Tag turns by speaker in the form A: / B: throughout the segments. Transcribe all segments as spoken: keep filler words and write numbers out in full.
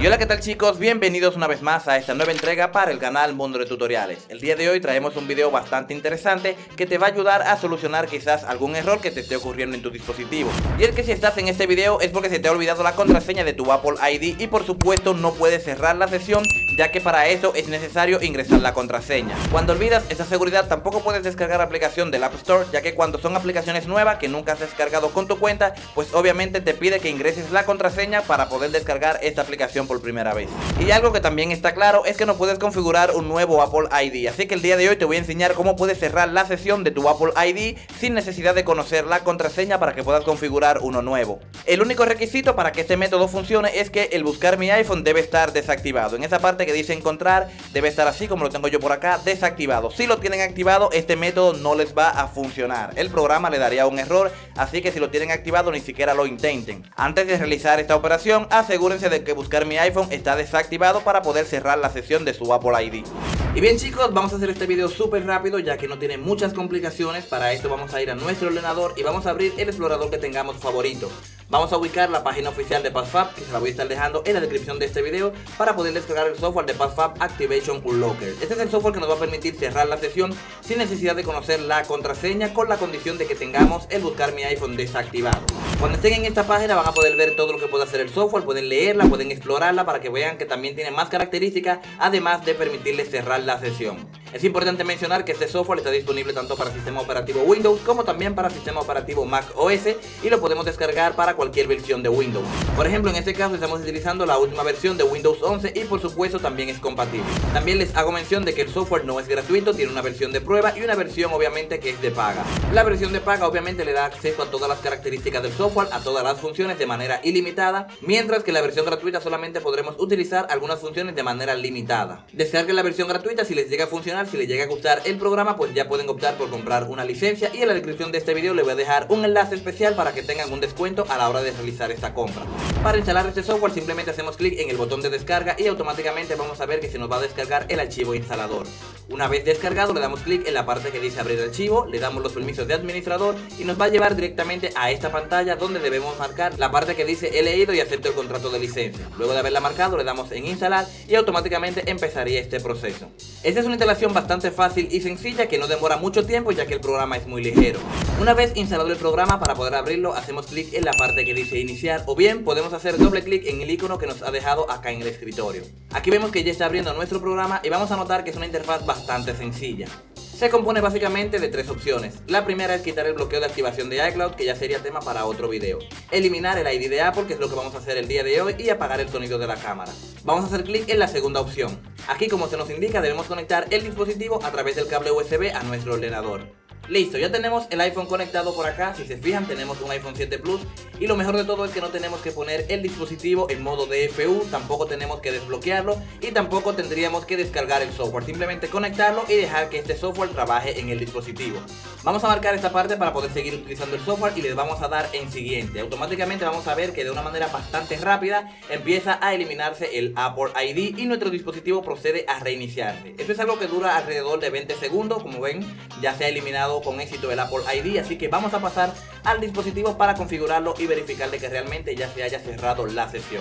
A: Y hola, ¿qué tal chicos? Bienvenidos una vez más a esta nueva entrega para el canal Mundo de Tutoriales. El día de hoy traemos un video bastante interesante que te va a ayudar a solucionar quizás algún error que te esté ocurriendo en tu dispositivo. Y es que si estás en este video es porque se te ha olvidado la contraseña de tu Apple I D y por supuesto no puedes cerrar la sesión, ya que para eso es necesario ingresar la contraseña. Cuando olvidas esa seguridad tampoco puedes descargar la aplicación del App Store, ya que cuando son aplicaciones nuevas que nunca has descargado con tu cuenta, pues obviamente te pide que ingreses la contraseña para poder descargar esta aplicación por primera vez. Y algo que también está claro es que no puedes configurar un nuevo Apple I D, así que el día de hoy te voy a enseñar cómo puedes cerrar la sesión de tu Apple I D sin necesidad de conocer la contraseña para que puedas configurar uno nuevo. El único requisito para que este método funcione es que el buscar mi iPhone debe estar desactivado. En esa parte que dice encontrar debe estar así como lo tengo yo por acá, desactivado. Si lo tienen activado, este método no les va a funcionar, el programa le daría un error, así que si lo tienen activado ni siquiera lo intenten. Antes de realizar esta operación, asegúrense de que buscar mi iPhone está desactivado para poder cerrar la sesión de su Apple I D. Y bien chicos, vamos a hacer este video súper rápido ya que no tiene muchas complicaciones. Para esto vamos a ir a nuestro ordenador y vamos a abrir el explorador que tengamos favorito. Vamos a ubicar la página oficial de PassFab, que se la voy a estar dejando en la descripción de este video, para poder descargar el software de PassFab Activation Unlocker. Este es el software que nos va a permitir cerrar la sesión sin necesidad de conocer la contraseña, con la condición de que tengamos el buscar mi iPhone desactivado. Cuando estén en esta página van a poder ver todo lo que puede hacer el software, pueden leerla, pueden explorarla para que vean que también tiene más características, además de permitirles cerrar la sesión. Es importante mencionar que este software está disponible tanto para sistema operativo Windows como también para sistema operativo Mac O S y lo podemos descargar para cualquier versión de Windows. Por ejemplo, en este caso estamos utilizando la última versión de Windows once y por supuesto también es compatible. También les hago mención de que el software no es gratuito, tiene una versión de prueba y una versión obviamente que es de paga. La versión de paga obviamente le da acceso a todas las características del software, a todas las funciones de manera ilimitada, mientras que la versión gratuita solamente podremos utilizar algunas funciones de manera limitada. Descarguen la versión gratuita, si les llega a funcionar, si les llega a gustar el programa, pues ya pueden optar por comprar una licencia y en la descripción de este video les voy a dejar un enlace especial para que tengan un descuento a la hora de realizar esta compra. Para instalar este software simplemente hacemos clic en el botón de descarga y automáticamente vamos a ver que se nos va a descargar el archivo instalador. Una vez descargado le damos clic en la parte que dice abrir archivo, le damos los permisos de administrador y nos va a llevar directamente a esta pantalla donde debemos marcar la parte que dice he leído y acepto el contrato de licencia. Luego de haberla marcado le damos en instalar y automáticamente empezaría este proceso. Esta es una instalación bastante fácil y sencilla que no demora mucho tiempo ya que el programa es muy ligero. Una vez instalado el programa, para poder abrirlo hacemos clic en la parte que dice iniciar o bien podemos hacer doble clic en el icono que nos ha dejado acá en el escritorio. Aquí vemos que ya está abriendo nuestro programa y vamos a notar que es una interfaz bastante sencilla. Se compone básicamente de tres opciones. La primera es quitar el bloqueo de activación de iCloud, que ya sería tema para otro video. Eliminar el I D de Apple, que es lo que vamos a hacer el día de hoy, y apagar el sonido de la cámara. Vamos a hacer clic en la segunda opción. Aquí, como se nos indica, debemos conectar el dispositivo a través del cable U S B a nuestro ordenador. Listo, ya tenemos el iPhone conectado por acá. Si se fijan, tenemos un iPhone siete Plus y lo mejor de todo es que no tenemos que poner el dispositivo en modo D F U, tampoco tenemos que desbloquearlo y tampoco tendríamos que descargar el software, simplemente conectarlo y dejar que este software trabaje en el dispositivo. Vamos a marcar esta parte para poder seguir utilizando el software y les vamos a dar en siguiente. Automáticamente vamos a ver que de una manera bastante rápida empieza a eliminarse el Apple I D y nuestro dispositivo procede a reiniciarse. Esto es algo que dura alrededor de veinte segundos, como ven ya se ha eliminado con éxito el Apple I D, así que vamos a pasar al dispositivo para configurarlo y verificar de que realmente ya se haya cerrado la sesión.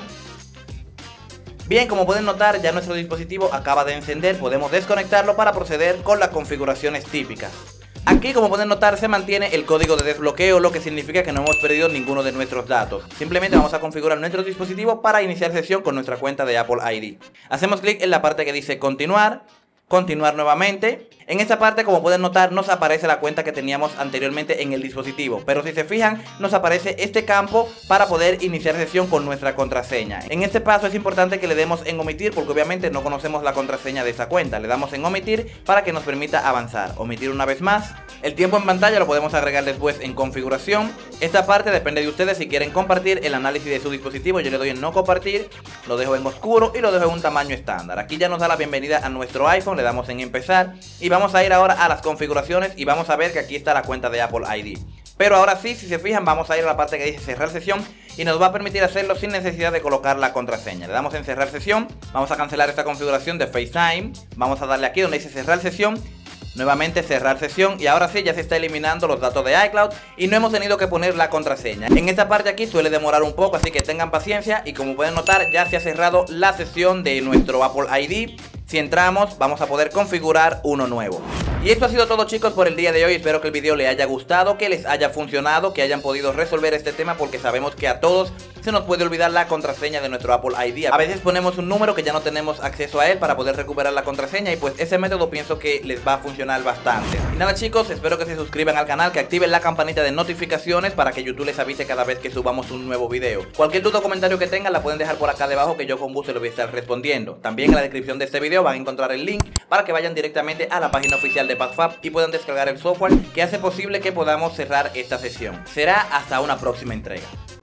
A: Bien, como pueden notar, ya nuestro dispositivo acaba de encender, podemos desconectarlo para proceder con las configuraciones típicas. Aquí, como pueden notar, se mantiene el código de desbloqueo, lo que significa que no hemos perdido ninguno de nuestros datos. Simplemente vamos a configurar nuestro dispositivo para iniciar sesión con nuestra cuenta de Apple I D. Hacemos clic en la parte que dice continuar. Continuar nuevamente. En esta parte, como pueden notar, nos aparece la cuenta que teníamos anteriormente en el dispositivo, pero si se fijan nos aparece este campo para poder iniciar sesión con nuestra contraseña. En este paso es importante que le demos en omitir porque obviamente no conocemos la contraseña de esa cuenta. Le damos en omitir para que nos permita avanzar. Omitir una vez más. El tiempo en pantalla lo podemos agregar después en configuración. Esta parte depende de ustedes si quieren compartir el análisis de su dispositivo. Yo le doy en no compartir, lo dejo en oscuro y lo dejo en un tamaño estándar. Aquí ya nos da la bienvenida a nuestro iPhone, le damos en empezar y vamos a ir ahora a las configuraciones y vamos a ver que aquí está la cuenta de Apple I D. Pero ahora sí, si se fijan, vamos a ir a la parte que dice cerrar sesión y nos va a permitir hacerlo sin necesidad de colocar la contraseña. Le damos en cerrar sesión, vamos a cancelar esta configuración de FaceTime, vamos a darle aquí donde dice cerrar sesión nuevamente cerrar sesión y ahora sí ya se está eliminando los datos de iCloud y no hemos tenido que poner la contraseña. En esta parte aquí suele demorar un poco, así que tengan paciencia y como pueden notar ya se ha cerrado la sesión de nuestro Apple I D. Si entramos vamos a poder configurar uno nuevo. Y esto ha sido todo, chicos, por el día de hoy. Espero que el video les haya gustado, que les haya funcionado, que hayan podido resolver este tema, porque sabemos que a todos se nos puede olvidar la contraseña de nuestro Apple I D. A veces ponemos un número que ya no tenemos acceso a él para poder recuperar la contraseña y pues ese método pienso que les va a funcionar bastante. Y nada, chicos, espero que se suscriban al canal, que activen la campanita de notificaciones para que YouTube les avise cada vez que subamos un nuevo video. Cualquier duda o comentario que tengan la pueden dejar por acá debajo, que yo con gusto les voy a estar respondiendo. También en la descripción de este video van a encontrar el link para que vayan directamente a la página oficial de PadFab y puedan descargar el software que hace posible que podamos cerrar esta sesión. Será hasta una próxima entrega.